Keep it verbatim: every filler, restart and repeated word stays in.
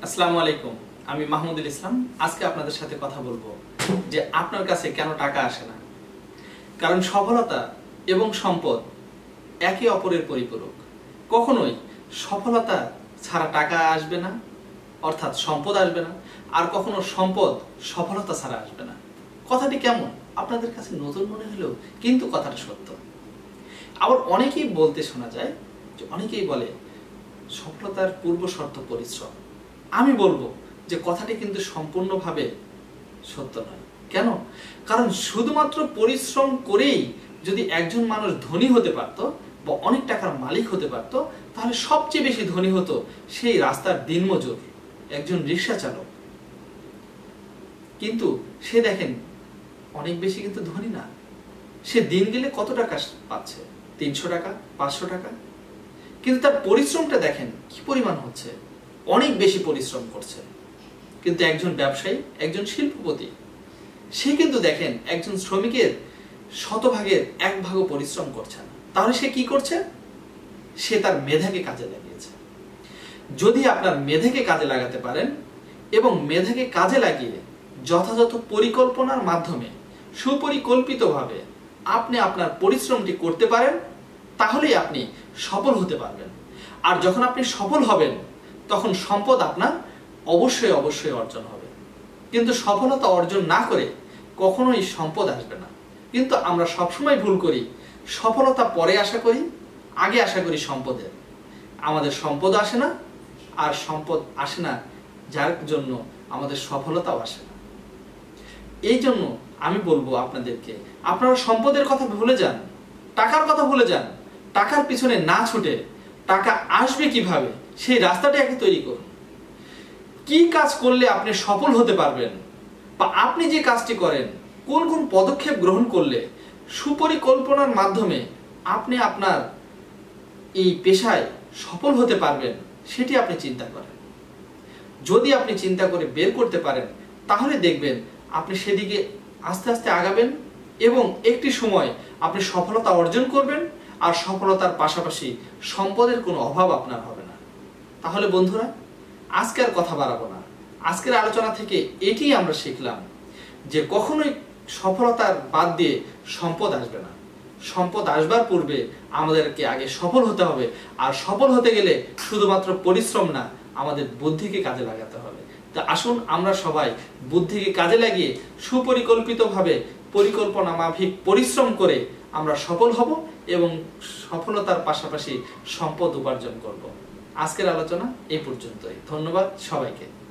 আসসালামু আলাইকুম। আমি মাহমুদুল ইসলাম। আজকে আপনাদের সাথে কথা বলবো যে আপনার কাছে কেন টাকা আসে না। কারণ সফলতা এবং সম্পদ একে অপরের পরিপূরক। কখনোই সফলতা ছাড়া টাকা আসবে না, অর্থাৎ সম্পদ আসবে না, আর কখনো সম্পদ সফলতা ছাড়া আসবে না। কথাটি কেমন আপনাদের কাছে নতুন মনে হলেও কিন্তু কথাটা সত্য। আবার অনেকেই বলতে শোনা যায় যে অনেকেই বলে সফলতার পূর্ব শর্ত পরিশ্রম। আমি বলবো যে কথাটি কিন্তু সম্পূর্ণভাবে সত্য নয়। কেন? কারণ শুধুমাত্র পরিশ্রম করেই যদি একজন মানুষ ধনী হতে পারত বা অনেক টাকার মালিক হতে পারত, তাহলে সবচেয়ে বেশি ধনী হতো সেই রাস্তার দিনমজুর, একজন রিক্সা চালক। কিন্তু সে দেখেন অনেক বেশি কিন্তু ধনী না। সে দিন গেলে কত টাকা পাচ্ছে? তিনশো টাকা, পাঁচশো টাকা। কিন্তু তার পরিশ্রমটা দেখেন কি পরিমাণ হচ্ছে, অনেক বেশি পরিশ্রম করছে। কিন্তু একজন ব্যবসায়ী, একজন শিল্পপতি, সে কিন্তু দেখেন একজন শ্রমিকের শতভাগের এক ভাগও পরিশ্রম করছে না। তাহলে সে কি করছে? সে তার মেধাকে কাজে লাগিয়েছে। যদি আপনার মেধাকে কাজে লাগাতে পারেন এবং মেধাকে কাজে লাগিয়ে যথাযথ পরিকল্পনার মাধ্যমে সুপরিকল্পিতভাবে আপনি আপনার পরিশ্রমটি করতে পারেন, তাহলেই আপনি সফল হতে পারবেন। আর যখন আপনি সফল হবেন তখন সম্পদ আপনার অবশ্যই অবশ্যই অর্জন হবে। কিন্তু সফলতা অর্জন না করে কখনোই সম্পদ আসবে না। কিন্তু আমরা সবসময় ভুল করি, সফলতা পরে আশা করি, আগে আশা করি সম্পদের। আমাদের সম্পদ আসে না, আর সম্পদ আসে না যার জন্য আমাদের সফলতাও আসে না। এই জন্য আমি বলবো আপনাদেরকে, আপনারা সম্পদের কথা ভুলে যান, টাকার কথা ভুলে যান। টাকার পিছনে না ছুটে টাকা আসবে কিভাবে সেই রাস্তাটা আগে তৈরি করুন। কি কাজ করলে আপনি সফল হতে পারবেন, বা আপনি যে কাজটি করেন কোন কোন পদক্ষেপ গ্রহণ করলে সুপরিকল্পনার মাধ্যমে আপনি আপনার এই পেশায় সফল হতে পারবেন, সেটি আপনি চিন্তা করেন। যদি আপনি চিন্তা করে বের করতে পারেন, তাহলে দেখবেন আপনি সেদিকে আস্তে আস্তে আগাবেন এবং একটি সময় আপনি সফলতা অর্জন করবেন, আর সফলতার পাশাপাশি সম্পদের কোনো অভাব আপনার হবে না। তাহলে বন্ধুরা, আজকে আর কথা বাড়াবো না। আজকের আলোচনা থেকে এটি আমরা শিখলাম যে কখনোই সফলতার বাদ দিয়ে সম্পদ আসবে না। সম্পদ আসবার পূর্বে আমাদেরকে আগে সফল হতে হবে, আর সফল হতে গেলে শুধুমাত্র পরিশ্রম না, আমাদের বুদ্ধিকে কাজে লাগাতে হবে। তা আসুন আমরা সবাই বুদ্ধিকে কাজে লাগিয়ে সুপরিকল্পিতভাবে পরিকল্পনা মাফিক পরিশ্রম করে আমরা সফল হব এবং সফলতার পাশাপাশি সম্পদ উপার্জন করব। আজকের আলোচনা এই পর্যন্তই। ধন্যবাদ সবাইকে।